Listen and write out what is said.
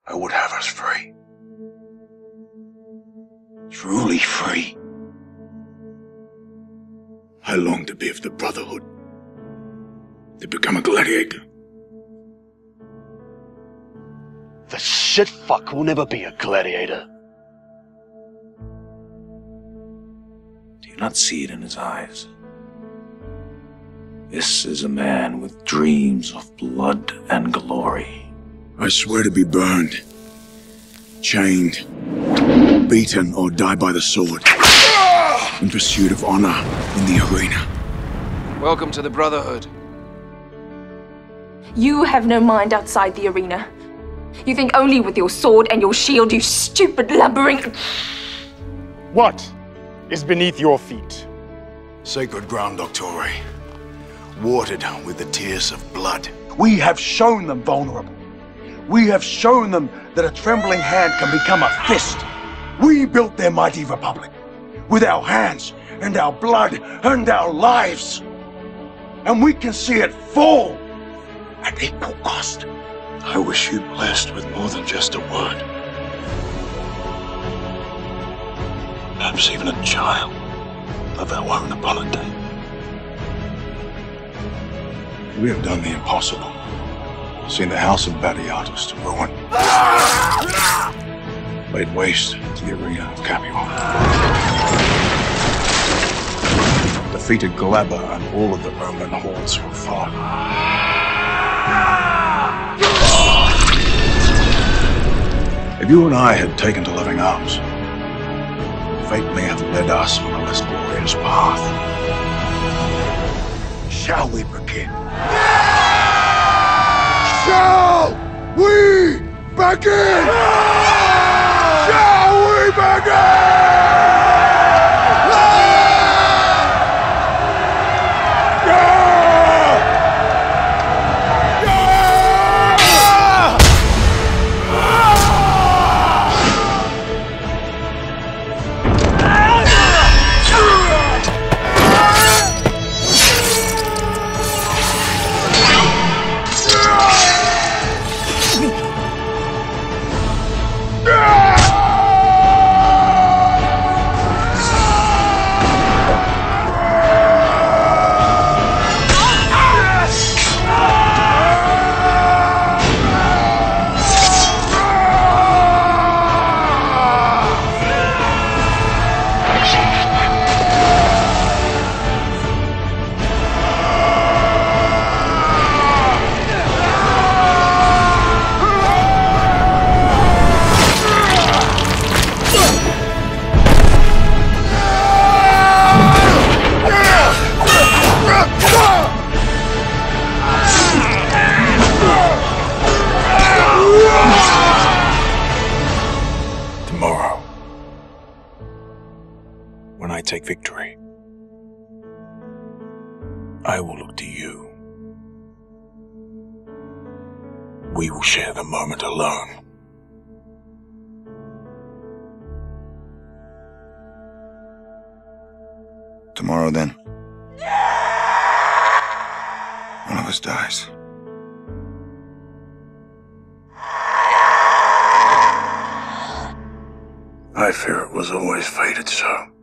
I would have us free. Truly free. I long to be of the Brotherhood, to become a gladiator. The shit-fuck will never be a gladiator. Do you not see it in his eyes? This is a man with dreams of blood and glory. I swear to be burned, chained, beaten, or die by the sword, in pursuit of honor in the arena. Welcome to the Brotherhood. You have no mind outside the arena. You think only with your sword and your shield, you stupid, lumbering... What is beneath your feet? Sacred ground, Doctore, watered with the tears of blood. We have shown them vulnerable. We have shown them that a trembling hand can become a fist. We built their mighty republic with our hands and our blood and our lives. And we can see it fall at equal cost. I wish you blessed with more than just a word. Perhaps even a child of our own upon a day. We have done the impossible. Seen the house of Badiatus to ruin. Laid waste to the arena of Capua. Defeated Galaba and all of the Roman hordes who fought. If you and I had taken to loving arms, fate may have led us on a less glorious path. Shall we begin? Shall we begin? Shall we begin? Tomorrow, when I take victory, I will look to you. We will share the moment alone. Tomorrow, then. One of us dies. I fear it was always fated so.